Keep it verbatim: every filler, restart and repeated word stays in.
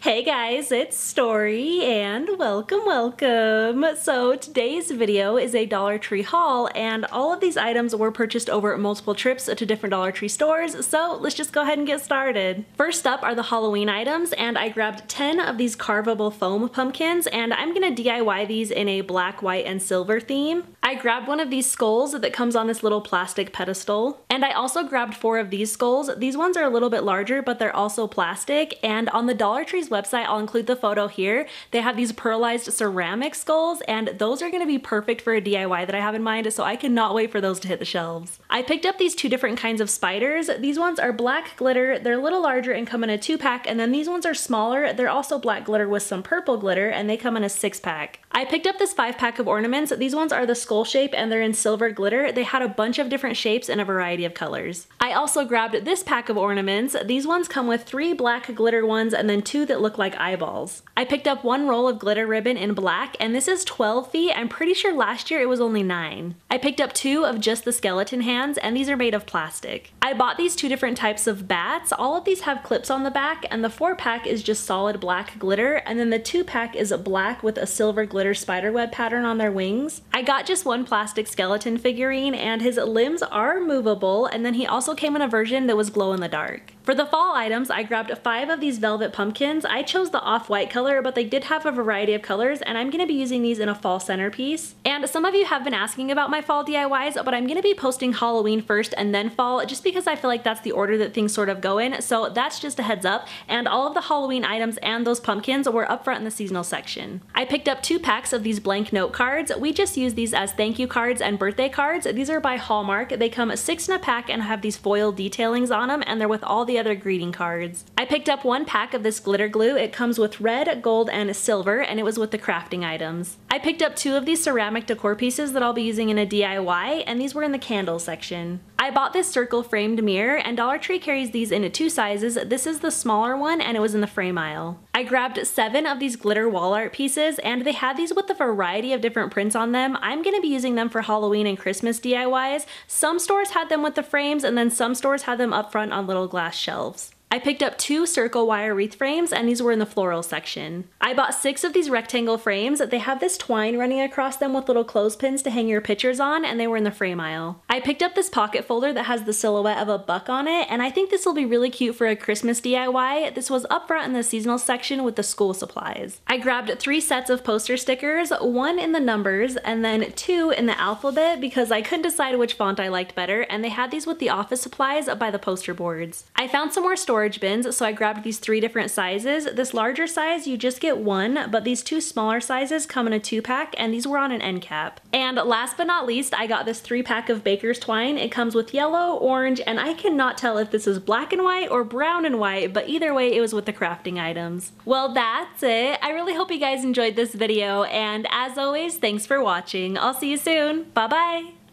Hey guys, it's Story and welcome, welcome. So today's video is a Dollar Tree haul and all of these items were purchased over multiple trips to different Dollar Tree stores, so let's just go ahead and get started. First up are the Halloween items, and I grabbed ten of these carvable foam pumpkins and I'm gonna D I Y these in a black, white, and silver theme. I grabbed one of these skulls that comes on this little plastic pedestal, and I also grabbed four of these skulls. These ones are a little bit larger, but they're also plastic, and on the Dollar Tree's website, I'll include the photo here. They have these pearlized ceramic skulls, and those are gonna be perfect for a D I Y that I have in mind, so I cannot wait for those to hit the shelves. I picked up these two different kinds of spiders. These ones are black glitter, they're a little larger and come in a two pack, and then these ones are smaller. They're also black glitter with some purple glitter, and they come in a six pack. I picked up this five pack of ornaments. These ones are the skull shape and they're in silver glitter. They had a bunch of different shapes and a variety of colors. I also grabbed this pack of ornaments. These ones come with three black glitter ones and then two that look like eyeballs. I picked up one roll of glitter ribbon in black, and this is twelve feet. I'm pretty sure last year it was only nine. I picked up two of just the skeleton hands, and these are made of plastic. I bought these two different types of bats. All of these have clips on the back, and the four pack is just solid black glitter, and then the two pack is black with a silver glitter spiderweb pattern on their wings. I got just one plastic skeleton figurine, and his limbs are movable, and then he also came in a version that was glow in the dark. For the fall items, I grabbed five of these velvet pumpkins. I chose the off-white color, but they did have a variety of colors, and I'm gonna be using these in a fall centerpiece. And some of you have been asking about my fall D I Ys, but I'm gonna be posting Halloween first and then fall, just because I feel like that's the order that things sort of go in, so that's just a heads up. And all of the Halloween items and those pumpkins were up front in the seasonal section. I picked up two packs of these blank note cards. We just use these as thank you cards and birthday cards. These are by Hallmark. They come six in a pack and have these foil detailings on them, and they're with all the other greeting cards. I picked up one pack of this glitter glue. It comes with red, gold, and silver, and it was with the crafting items. I picked up two of these ceramic decor pieces that I'll be using in a D I Y, and these were in the candle section. I bought this circle framed mirror, and Dollar Tree carries these into two sizes. This is the smaller one, and it was in the frame aisle. I grabbed seven of these glitter wall art pieces, and they had these with a variety of different prints on them. I'm gonna be using them for Halloween and Christmas D I Ys. Some stores had them with the frames, and then some stores had them up front on little glass shelves. I picked up two circle wire wreath frames, and these were in the floral section. I bought six of these rectangle frames. They have this twine running across them with little clothespins to hang your pictures on, and they were in the frame aisle. I picked up this pocket folder that has the silhouette of a buck on it, and I think this will be really cute for a Christmas D I Y. This was up front in the seasonal section with the school supplies. I grabbed three sets of poster stickers, one in the numbers and then two in the alphabet because I couldn't decide which font I liked better, and they had these with the office supplies by the poster boards. I found some more storage bins, so I grabbed these three different sizes. This larger size, you just get one, but these two smaller sizes come in a two pack, and these were on an end cap. And last but not least, I got this three pack of Baker's Twine. It comes with yellow, orange, and I cannot tell if this is black and white or brown and white, but either way, it was with the crafting items. Well, that's it. I really hope you guys enjoyed this video, and as always, thanks for watching. I'll see you soon. Bye-bye.